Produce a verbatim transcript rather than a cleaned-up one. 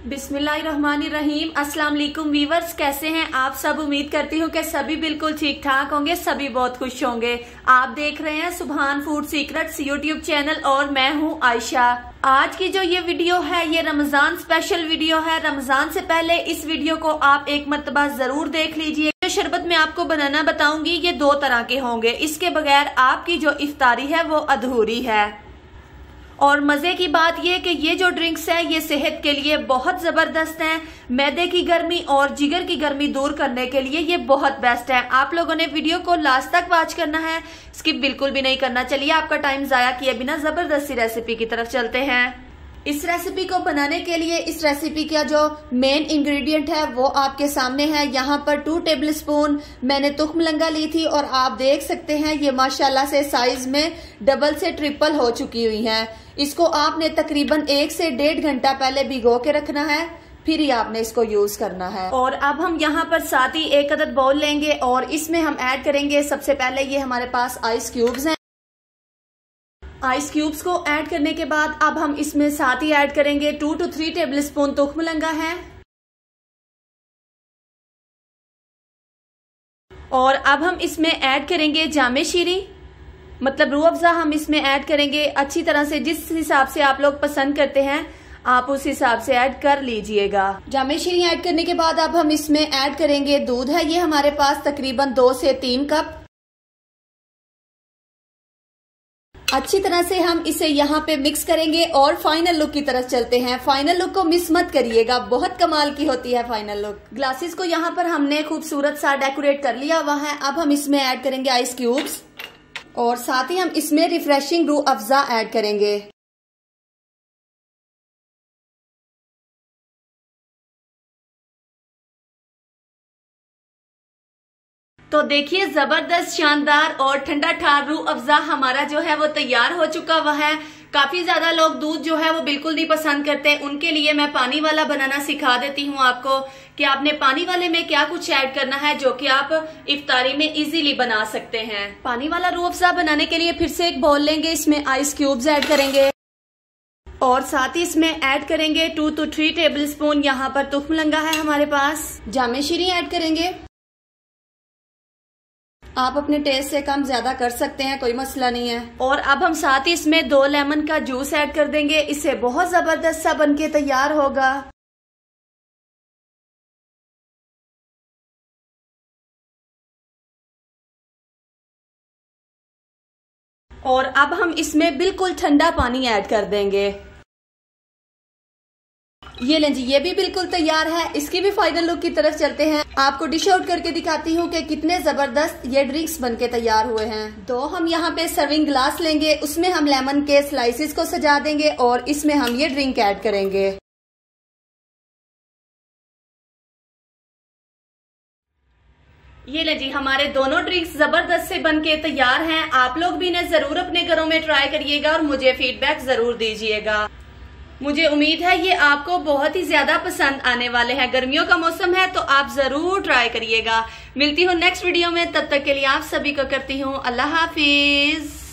बिस्मिल्लाहिर्रहमानिर्रहीम। अस्सलाम वालेकुम वीवर्स, कैसे हैं आप सब। उम्मीद करती हूँ कि सभी बिल्कुल ठीक ठाक होंगे, सभी बहुत खुश होंगे। आप देख रहे हैं सुभान फूड सीक्रेट्स यूट्यूब चैनल और मैं हूँ आयशा। आज की जो ये वीडियो है ये रमजान स्पेशल वीडियो है। रमजान से पहले इस वीडियो को आप एक मर्तबा जरूर देख लीजिए। जो शरबत मैं आपको बनाना बताऊंगी ये दो तरह के होंगे, इसके बगैर आपकी जो इफ्तारी है वो अधूरी है। और मजे की बात ये कि ये जो ड्रिंक्स है ये सेहत के लिए बहुत जबरदस्त हैं। मैदे की गर्मी और जिगर की गर्मी दूर करने के लिए ये बहुत बेस्ट है। आप लोगों ने वीडियो को लास्ट तक वॉच करना है, स्किप बिल्कुल भी नहीं करना। चलिए आपका टाइम जाया किए बिना जबरदस्ती रेसिपी की तरफ चलते हैं। इस रेसिपी को बनाने के लिए इस रेसिपी का जो मेन इंग्रेडिएंट है वो आपके सामने है। यहाँ पर टू टेबल स्पून मैंने तुख मलंगा ली थी और आप देख सकते हैं ये माशाल्लाह से साइज में डबल से ट्रिपल हो चुकी हुई है। इसको आपने तकरीबन एक से डेढ़ घंटा पहले भिगो के रखना है, फिर ही आपने इसको यूज करना है। और अब हम यहाँ पर साथ ही एक अदद बाउल लेंगे और इसमें हम ऐड करेंगे सबसे पहले ये हमारे पास आइस क्यूब्स हैं। आइस क्यूब्स को ऐड करने के बाद अब हम इसमें साथ ही ऐड करेंगे two two three tablespoon तुख मलंगा है। और अब हम इसमें ऐड करेंगे जामे शीरी, मतलब रूह अफ़ज़ा हम इसमें ऐड करेंगे अच्छी तरह से। जिस हिसाब से आप लोग पसंद करते हैं आप उस हिसाब से ऐड कर लीजिएगा। जामे शीरी ऐड करने के बाद अब हम इसमें ऐड करेंगे दूध है, ये हमारे पास तकरीबन दो से तीन कप। अच्छी तरह से हम इसे यहाँ पे मिक्स करेंगे और फाइनल लुक की तरफ चलते हैं। फाइनल लुक को मिस मत करिएगा, बहुत कमाल की होती है फाइनल लुक। ग्लासेस को यहाँ पर हमने खूबसूरत सा डेकोरेट कर लिया हुआ है। अब हम इसमें ऐड करेंगे आइस क्यूब्स और साथ ही हम इसमें रिफ्रेशिंग रूह अफ़ज़ा ऐड करेंगे। तो देखिए जबरदस्त शानदार और ठंडा ठार रूह अफ़ज़ा हमारा जो है वो तैयार हो चुका हुआ है। काफी ज्यादा लोग दूध जो है वो बिल्कुल नहीं पसंद करते, उनके लिए मैं पानी वाला बनाना सिखा देती हूँ आपको कि आपने पानी वाले में क्या कुछ ऐड करना है जो कि आप इफ्तारी में इजीली बना सकते हैं। पानी वाला रूह अफ़ज़ा बनाने के लिए फिर से एक बाउल लेंगे, इसमें आइस क्यूब्स ऐड करेंगे और साथ ही इसमें ऐड करेंगे two two three tablespoon यहाँ पर तुख मलंगा है हमारे पास। जामे शीरी ऐड करेंगे, आप अपने टेस्ट से कम ज्यादा कर सकते हैं, कोई मसला नहीं है। और अब हम साथ ही इसमें दो लेमन का जूस ऐड कर देंगे, इससे बहुत जबरदस्त सा बनके तैयार होगा। और अब हम इसमें बिल्कुल ठंडा पानी ऐड कर देंगे। ये लें जी, ये भी बिल्कुल तैयार है। इसकी भी फाइनल लुक की तरफ चलते हैं। आपको डिश आउट करके दिखाती हूँ कि कितने जबरदस्त ये ड्रिंक्स बनके तैयार हुए हैं। तो हम यहाँ पे सर्विंग ग्लास लेंगे, उसमें हम लेमन के स्लाइसेस को सजा देंगे और इसमें हम ये ड्रिंक ऐड करेंगे। ये ले जी, हमारे दोनों ड्रिंक्स जबरदस्त से बनके तैयार हैं। आप लोग भी इन्हें जरूर अपने घरों में ट्राई करिएगा और मुझे फीडबैक जरूर दीजिएगा। मुझे उम्मीद है ये आपको बहुत ही ज्यादा पसंद आने वाले हैं। गर्मियों का मौसम है तो आप जरूर ट्राई करिएगा। मिलती हूँ नेक्स्ट वीडियो में, तब तक के लिए आप सभी को करती हूँ अल्लाह हाफिज।